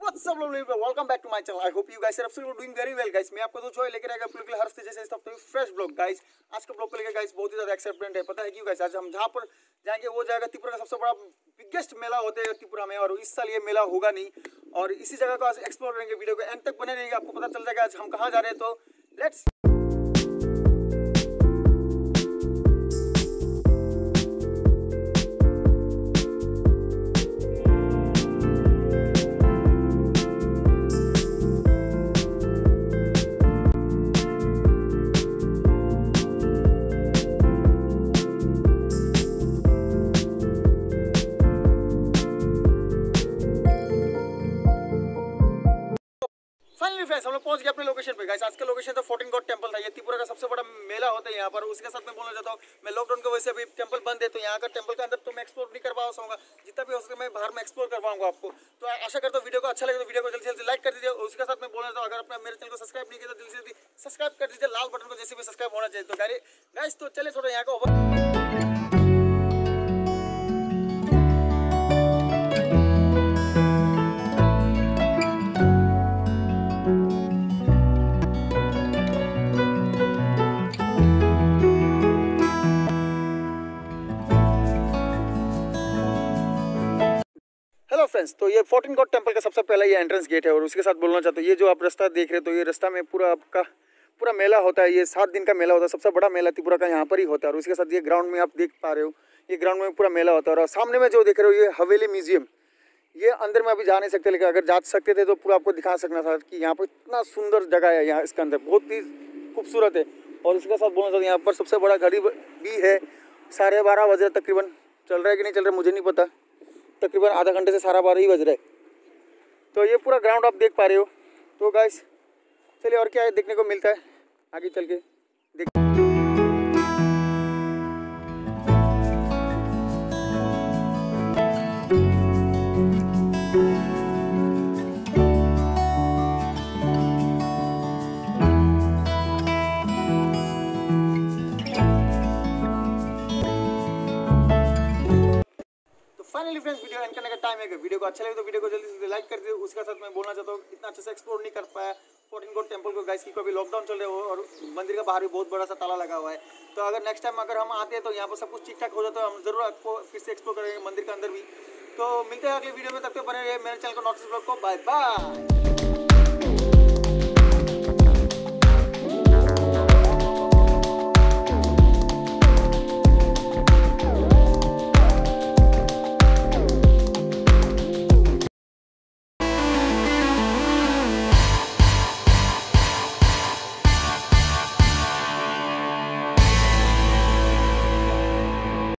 सब लोग welcome back to my channel. I hope you guys are absolutely doing very well guys. मैं आपको तो जो लेकर आएगा आप लोग के लिए हर जैसे इस हफ्ते फ्रेश ब्लॉग गाइस। आज का ब्लॉग को लेकर गाइस बहुत ही ज्यादा एक्साइटमेंट है। पता है क्यों गाइस? आज हम जहां पर जाएंगे वो जाएगा त्रिपुरा का सबसे बड़ा बिगेस्ट मेला होता है त्रिपुरा में, और इस साल ये मेला होगा नहीं, और इसी जगह को आज एक्सप्लोर करेंगे। वीडियो को एंड तक बने रहिएगा, आपको पता चल जाएगा आज हम कहाँ जा रहे हैं। तो लेट्स फ्रेंड्स हम लोग पहुंच गए अपने लोकेशन पे गाइस। आज का लोकेशन तो 14 गॉड टेंपल था। ये त्रिपुरा का सबसे बड़ा मेला होता है यहाँ पर। उसके साथ मैं बोलना चाहता हूँ, मैं लॉकडाउन की वजह से अभी टेंपल बंद है, तो यहाँ का टेंपल के अंदर तो मैं एक्सप्लोर नहीं कर पाऊंगा। जितना भी हो सके मैं बाहर में एक्सप्लोर कर पाऊंगा आपको। तो आशा करता हूँ वीडियो को अच्छा लगे तो वीडियो को जल्दी से जल्दी लाइक कर दीजिए। उसके साथ मैं बोलना चाहता हूँ, अगर आपने मेरे चैनल को सब्सक्राइब नहीं किया तो जल्दी से जल्दी सब्सक्राइब कर दीजिए। लाल बटन को जैसे भी सब्सक्राइब होना चाहिए। तो गाइस तो चले थोड़ा यहाँ का हेलो फ्रेंड्स। तो ये 14 गॉड टेंपल का सबसे पहला ये एंट्रेंस गेट है, और उसके साथ बोलना चाहता हूँ ये जो आप रास्ता देख रहे हो, तो ये रास्ता में पूरा आपका पूरा मेला होता है। ये 7 दिन का मेला होता है। सबसे बड़ा मेला त्रिपुरा का यहाँ पर ही होता है। और उसके साथ ये ग्राउंड में आप देख पा रहे हो, ये ग्राउंड में पूरा मेला होता है। और सामने में जो देख रहे हो ये हवेली म्यूजियम। ये अंदर में अभी जा नहीं सकते, लेकिन अगर जा सकते थे तो पूरा आपको दिखा सकना था कि यहाँ पर इतना सुंदर जगह है। यहाँ इसके अंदर बहुत ही खूबसूरत है। और उसके साथ बोलना चाहता हूँ यहाँ पर सबसे बड़ा घड़ी भी है। 12:30 बजे तकरीबन, चल रहा है कि नहीं चल रहा है मुझे नहीं पता, तकरीबन आधा घंटे से 12:30 ही बज रहे। तो ये पूरा ग्राउंड आप देख पा रहे हो। तो गाइस चलिए और क्या है देखने को मिलता है आगे चल के देख। फाइनली फ्रेंड्स वीडियो एंड करने का टाइम है। वीडियो को अच्छा लगे तो वीडियो को जल्दी से लाइक कर दीजिए। उसके साथ मैं बोलना चाहता हूँ इतना अच्छे से एक्सप्लोर नहीं कर पाया 14 गॉड टेंपल को गाइस, की अभी लॉकडाउन चल रहा है और मंदिर का बाहर भी बहुत बड़ा सा ताला लगा हुआ है। तो अगर नेक्स्ट टाइम अगर हम आते हैं तो यहाँ पर सब कुछ ठीक ठाक हो जाता है, हम जरूर आपको फिर से एक्सप्लोर करेंगे मंदिर के अंदर भी। तो मिलते हैं अगले वीडियो में, तब तक बने रहिए मेरे चैनल को नॉर्थ ईस्ट ब्लॉग को। Bye bye.